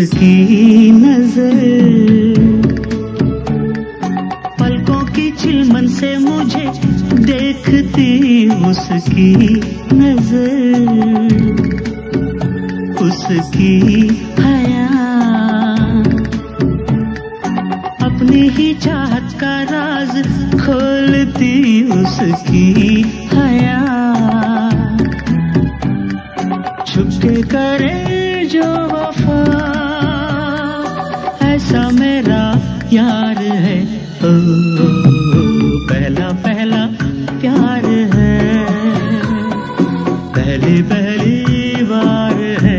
उसकी नजर पलकों की चिलमन से मुझे देखती, उसकी नजर उसकी हया अपनी ही चाहत का राज खोलती, उसकी हया छुपके करे जो वफा, ऐसा मेरा यार है। ओ, पहला पहला प्यार है, पहली पहली बार है।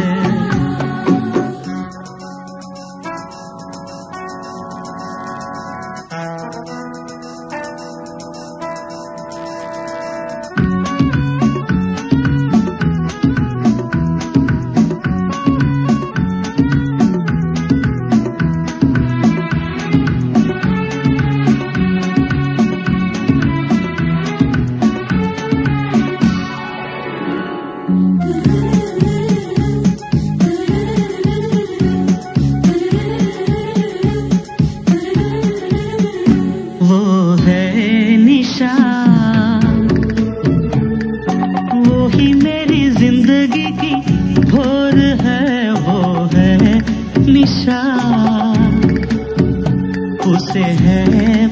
वो ही मेरी जिंदगी की भोर है, वो है निशा, उसे है